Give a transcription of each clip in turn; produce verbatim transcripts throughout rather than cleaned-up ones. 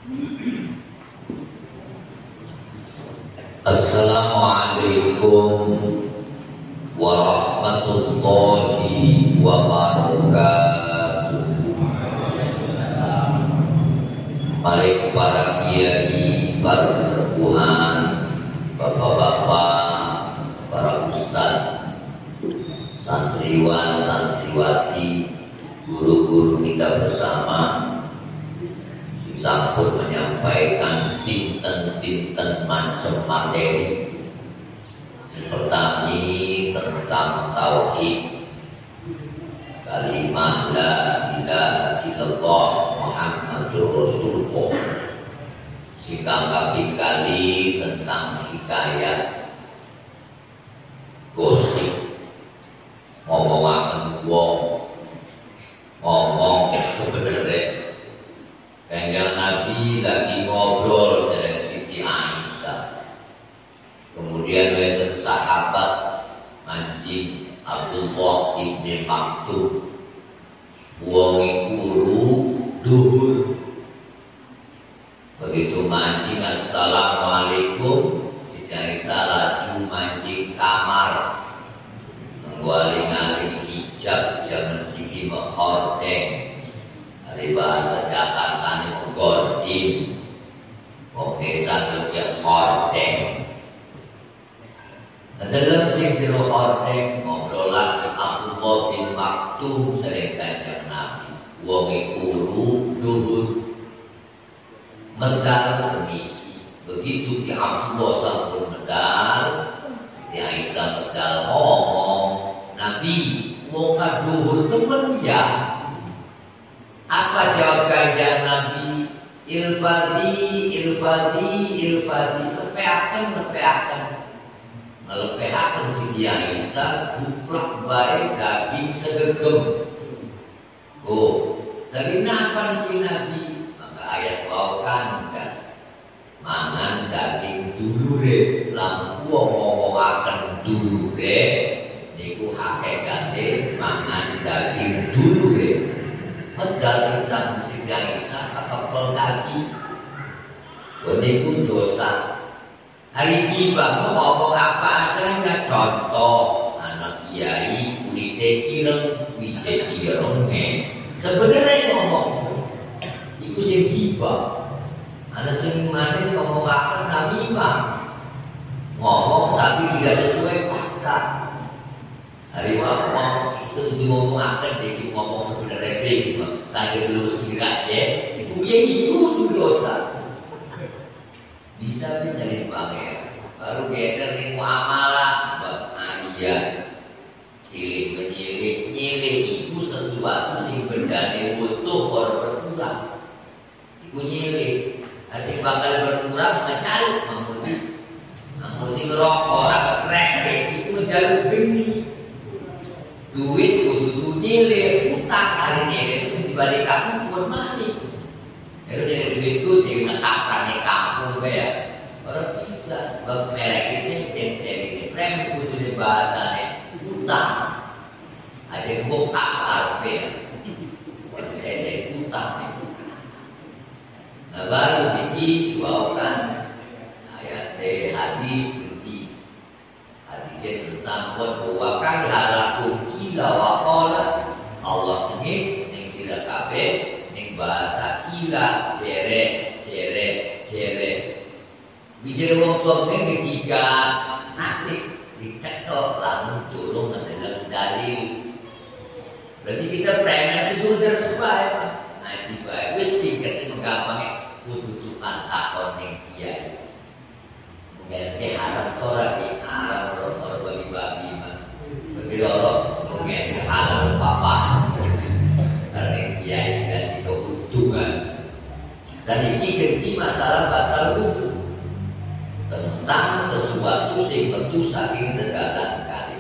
Assalamualaikum warahmatullahi wabarakatuh. Mari para kiai, para sepuhan, bapak-bapak, para ustadz, santriwan, santriwati, guru-guru kita bersama, si sampun menyampaikan tinten-tinten macam materi seperti tentang tauhid, kalimah la ilaha illallah Muhammadur Rasulullah, sikang kapi kali tentang hikayat gosip, ngomong-ngomong wong, ngomong sebenarnya Kanjeng Nabi lagi ngobrol dengan Siti Aisyah. Kemudian wonten sahabat mancing Abdullah ibn Maktum, wong guru duhur. Begitu mancing assalamualaikum, Siti Aisyah laju mancing kamar, menggualing-aling hijab zaman siki menghordeng. Dari bahasa Jakarta ini menggordin, wong desa itu hordeng. Dalam sing jero hordeng ngobrol lagi Abdullah bin Maktum sering Kanjeng Nabi. Wong guru duhur medal permisi. Begitu ki Abdullah sampun medal, Siti Aisyah medal ngomong, Nabi wong duhur temen ya. Apa jawab Kanjeng Nabi? Ilfazi, ilfazi, ilfazi, lepehaken, lepehaken. Melepehaken Siti Aisyah buplak bae daging segegem. Oh, daging apa niki Nabi? Maka ayat bawakan kan. Mangan daging dulure, lampu ngomongaken dulure niku hakikate mangan daging dulure. Medal tentang Siti Aisyah sakepel daging. Niku dosa. Hari tiba ngomong apa adanya, contoh anak kiai kulite ireng, wije irenge. Sebenarnya ngomong, itu sing tiba. Anak sing manen ngomong apa namimah, ngomong tapi tidak sesuai fakta. Hari ngomong itu tuh ngomong apa, jadi ngomong sebenarnya itu, karena dulu sirat je, itu dia itu sudah dosa. Bisa menjadi pangeran, baru geser nih muamalah bab aliyah, silih menyilih, nyilih itu sesuatu sing bendane utuh or berkurang, iku nyilih, harus sing bakal berkurang mencari, mengundi, mengundi ngerokok, atau krek, itu ngejalur geni, duit kudu nyilih, utang hari nyilih itu sing dibalik kamu buat mani. Itu jadi duitku jadi menetapkan di kampung kayak orang bisa sebab merek ini jadi ini prem itu di bahasanya utang aja gue kakak ya kalau saya jadi utang itu. Nah baru jadi bawakan ayat hadis ini hadisnya tentang bahwa kan halakum kila wakola Allah sengit ning sila kabeh ning bahasa kira jere jere jere bicara wong tua mungkin ketiga nanti dicekok langsung turun nanti dalam dalil. Berarti kita preman itu terus baik ngaji baik wis singkat menggampangnya kudu tuan takon ning kiai mungkin ke haram tora ki haram orang bagi babi mah bagi orang semoga halal papa karena kiai dan keuntungan. Dan ini ganti masalah batal wudhu tentang sesuatu sing tentu saking tegalan kali.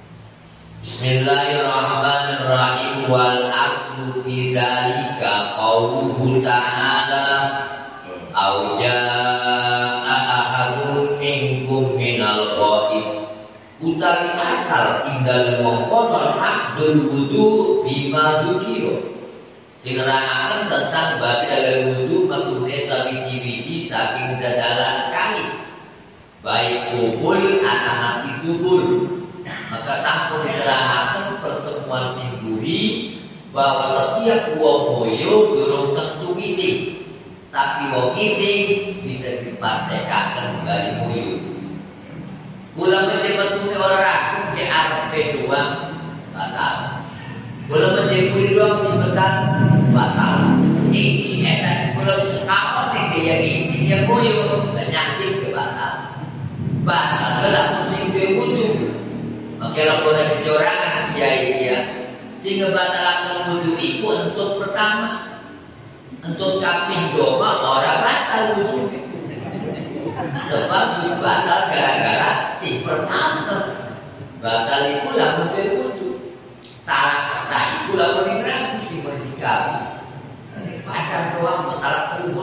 Bismillahirrahmanirrahim. Wal aslu fi dzalika qauluhu ta'ala au jaa'a ahadun minkum minal ghaib. Utawi asal tinggal mongkon abdul wudu bima dzukira. Sing nerangaken tentang batal wudu metu desa wiji-wiji saking dadalan kain. Baik kubul anak ditubur. Maka sampun diterangkan pertemuan singguri bahwa setiap wong moyo durung tentu ngising, tapi wong ngising bisa dipastekaken kembali moyo. Kula menjemput orang ragu di arepe doang batal. Kula menjemput doang sing betal batal. Iki esak kula disekakon nek dia ngisi dia moyo penyakit ke batal. Batal lamun sing duwe wudu. Maka lamun ada kecorangan kiai dia sehingga batalakan wudu iku untuk pertama, untuk kaping doma orang batal wudu. Sebab bis batal gara-gara si pertama batal iku lamun duwe wudu. Talak sah iku lamun dirabi si berdikawi. Ini pacar doang talak kubur.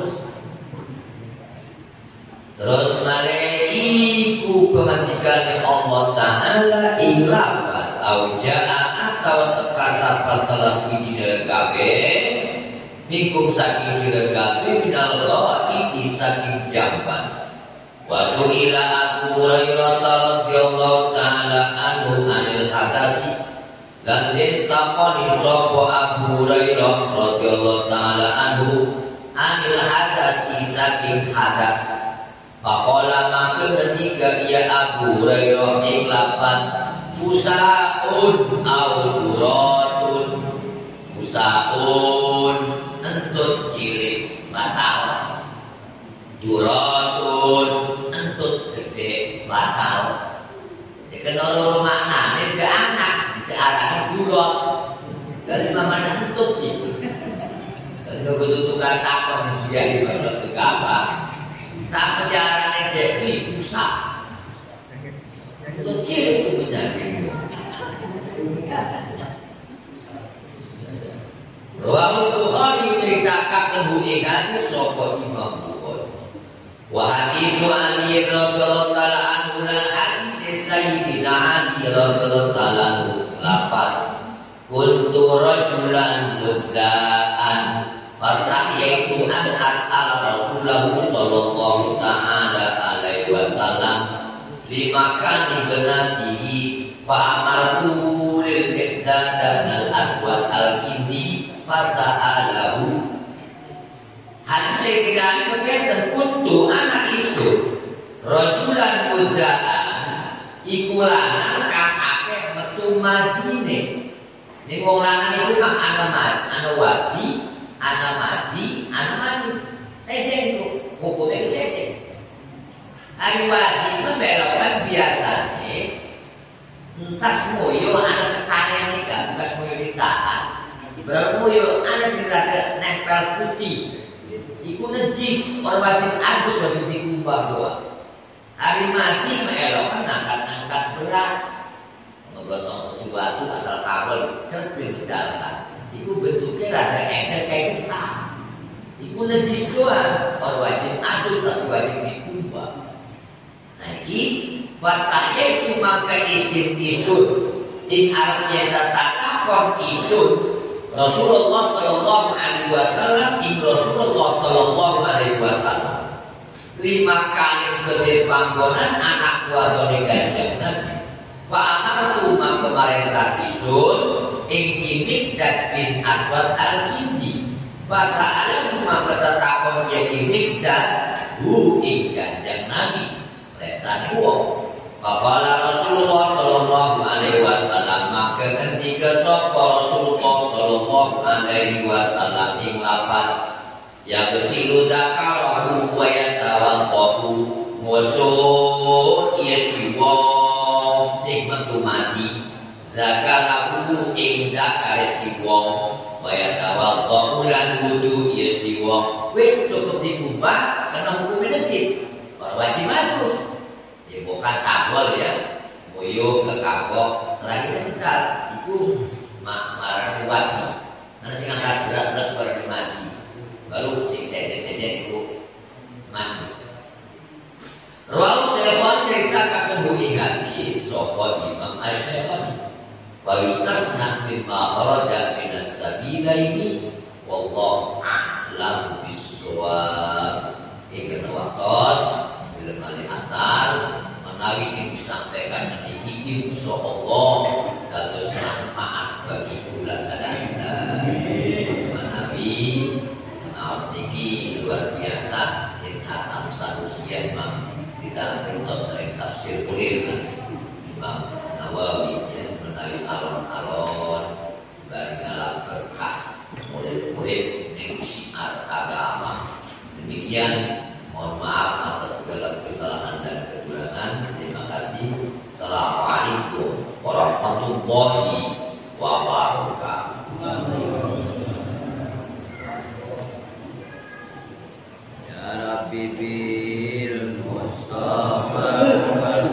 Terus malaiku kemandikan Allah Ta'ala ilapan auja'an atau tekasar pasalah suci direkabe minkum saking sirekabe minallah iti saking jamban wasu'ila Abu Hurairah radhiyallahu ta'ala anhu anil hadasi lan den takoni sapa Abu Hurairah radhiyallahu ta'ala anhu anil hadasi saking hadas. Pakola maka ketika ia Abu Hurairah iklapan Fusaun au-duratun Fusaun entut cilik batal Duratun entut gede batal. Dikenal makna ini ke anak diarani durat dari mana entut itu. Kalau kudu tukar takon dia di mana ke apa saat perjalanan jadi rusak, kecil itu penyakit. Rawahul Bukhari menceritakan hubungan sopo Imam Bukhari. Wa hadisu Ali radhiyallahu taala anhu lan hadis Sayyidina Ali radhiyallahu taala anhu lapan. Kuntu rajulan mudzaan Pastah yaitu an as'ala Rasulullah sallallahu ta'ala alaihi wasallam limakan ibnatihi fa'amartu lil Miqdad bin al-Aswad al-Kindi fasa'alahu. Hadis Sayyidina Ali kuntu anak isu rajulan mudzaan iku lanang kang akeh metu Madinah. Ning wong lanang iku kang ana ana wadi anak mati, anak mati. Saya itu hukumnya itu saya. Hari wajib membelokkan biasanya entah semuanya anak kekayaan nikah, bukan semuanya ditahan. Bermuyo anak sirata nempel putih. Iku nejis, orang wajib agus wajib dikubah doang. Hari mati melokkan angkat-angkat berat, menggotong sesuatu asal kabel cerpin berjalan. Iku bentuknya rada encer kayak getah. Iku najis doang. Orang wajib atus tapi wajib dikubah. Nah ini pastahnya itu maka isim isun. Ini artinya tatakon isun. Rasulullah Sallallahu Alaihi Wasallam in Rasulullah Sallallahu Alaihi Wasallam lima kali kedir panggonan anak wadone kanjeng Nabi. Pak Amartu maka mereka isun. Ingki Miqdad bin Aswad al-Kindi Fasa'alahu maka tetakon yaki Miqdad hu ing kanjeng Nabi perintah wong. Faqala Rasulullah sallallahu alaihi wasallam maka ketika sapa Rasulullah sallallahu alaihi wasallam ing lapat ya kesilu dakarahu wa yatawaddahu musuh yesi wong sing metu mati zakarahu ing dakare si wong waya tawadhu lan wudu ya si wong wis cukup dikubah kena hukum negeri wajib terus ya bukan kabel ya moyo ke kagok terakhir bentar itu marah wajib karena sing angkat berat-berat baru mati baru sing seden-seden itu mati. Rawal Syaikhon ceritakan hubungi hati sopot Imam Al-Syaikhoni wa yustasna mimma kharaja minas sabilaini wallahu a'lam bis sholat ingkang waktos film kali asar menawi sing disampaikan niki insyaallah dados manfaat bagi kula sadaya menawi ngaos niki luar biasa ing khatam sanusia Imam kita kentos sering tafsir ulil Imam Nawawi ya menawi alon-alon barikala berkah murid-murid yang syiar agama. Demikian, mohon maaf atas segala kesalahan dan kekurangan. Terima kasih. Assalamualaikum warahmatullahi wabarakatuh. Ya Rabbi bil Mustafa wal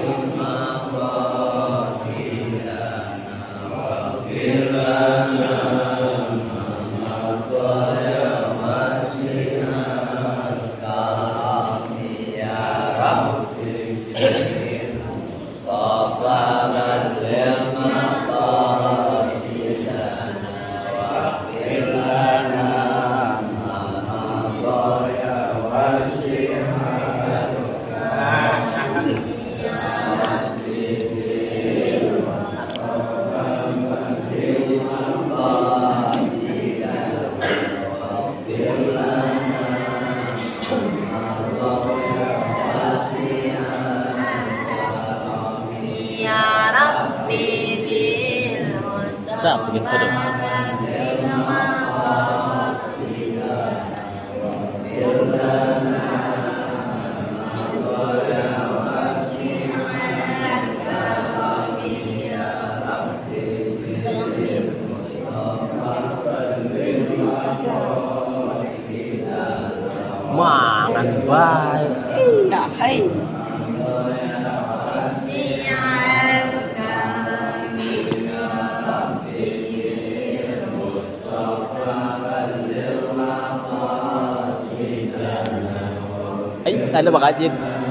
Sa bikin foto. Mangan bae. Iya, hai. Ay, ano ba kajin?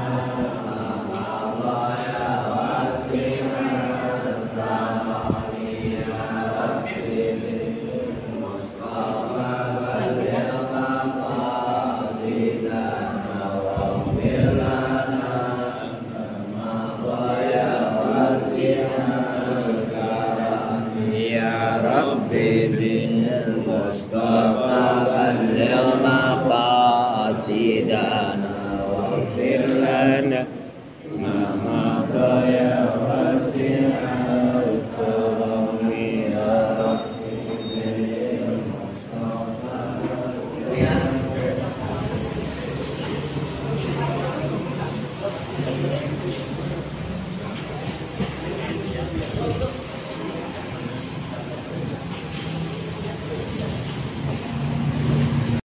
Ya Rabbi bil Mustafa balligh maqasidana waghfir lana ma mada ya wasi'